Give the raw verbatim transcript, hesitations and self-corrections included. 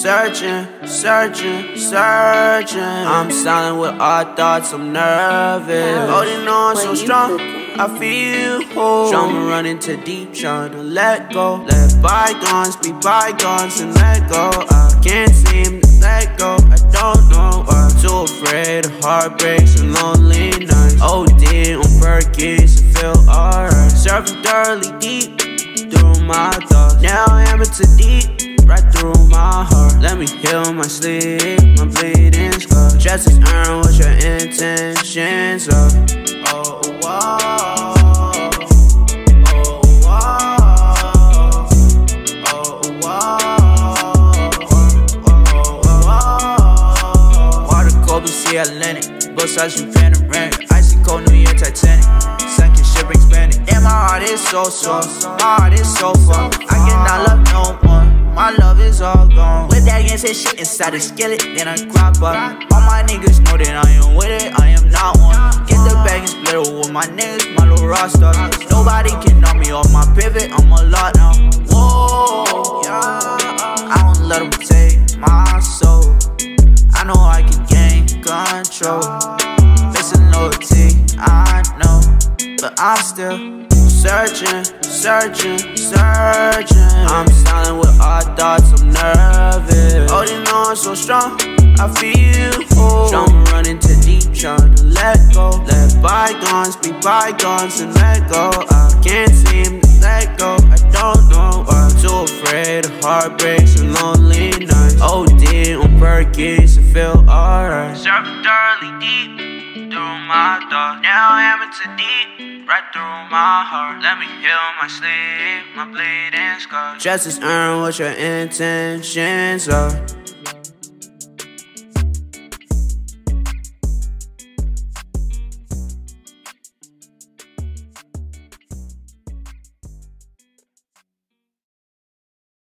Searching, searching, searching. I'm silent with all thoughts, I'm nervous. Holding on so strong, I feel whole. Trauma running too deep, trying to let go. Let bygones be bygones and let go. I can't seem to let go, I don't know why. Too afraid of heartbreaks and lonely nights. O D on perkys, I feel alright. Surfing thoroughly deep through my thoughts. Now I'm into deep, right through my heart. Let me heal my sleep, my bleeding scar. Just as earn what your intentions are. Oh, wow. Oh, wow. Oh, wow. Oh, wow. Water cold, blue sea Atlantic. Both sides from panoramic. Icy cold, New Year, Titanic. Sunken shipwreck Spanish. Damn, my heart is so sore. My heart is so far. I cannot love no more. My love is all gone. With that gangsta shit inside a skillet, then I crockpot. All my niggas know that I am with it, I am not one. Get the bag and split it with my niggas, my little roster. Nobody can know me off my pivot, I'm a lot now. Whoa, yeah. I don't let them take my soul. I know I can gain control. Missing loyalty, I know, but I'm still searching, searching, searching. I'm silent with all thoughts, I'm nervous. Holding on so strong, I feel whole. Trauma running too deep, trying to let go. Let bygones be bygones and let go. I can't seem to let go, I don't know why. Too afraid of heartbreaks and lonely nights. O D on perkys, I feel alright. Surfing thoroughly deep through my thoughts. Now I'm into deep, right through my heart. Let me heal my sleep, my bleeding scar. Just as earn what your intentions are.